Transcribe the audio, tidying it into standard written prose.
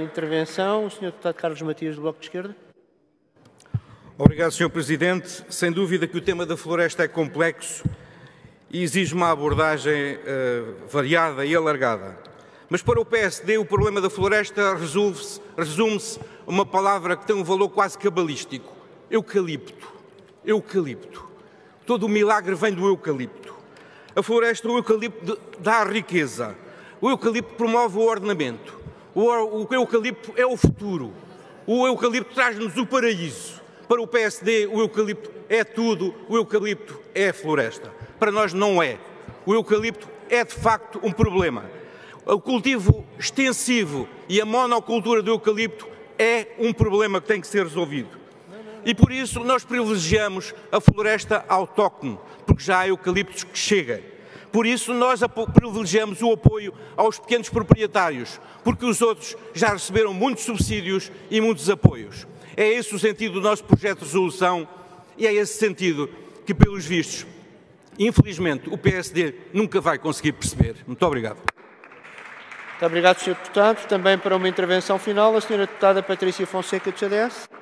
intervenção, o Sr. Deputado Carlos Matias, do Bloco de Esquerda. Obrigado, Sr. Presidente. Sem dúvida que o tema da floresta é complexo e exige uma abordagem variada e alargada. Mas para o PSD o problema da floresta resume-se a uma palavra que tem um valor quase cabalístico: eucalipto. Eucalipto. Todo o milagre vem do eucalipto. A floresta, o eucalipto dá a riqueza. O eucalipto promove o ordenamento. O eucalipto é o futuro. O eucalipto traz-nos o paraíso. Para o PSD, o eucalipto é tudo, o eucalipto é a floresta. Para nós não é. O eucalipto é, de facto, um problema. O cultivo extensivo e a monocultura do eucalipto é um problema que tem que ser resolvido. E por isso nós privilegiamos a floresta autóctone, porque já há eucaliptos que chegam. Por isso nós privilegiamos o apoio aos pequenos proprietários, porque os outros já receberam muitos subsídios e muitos apoios. É esse o sentido do nosso projeto de resolução e é esse sentido que, pelos vistos, infelizmente, o PSD nunca vai conseguir perceber. Muito obrigado. Muito obrigado, Sr. Deputado. Também para uma intervenção final, a Sra. Deputada Patrícia Fonseca, do CDS.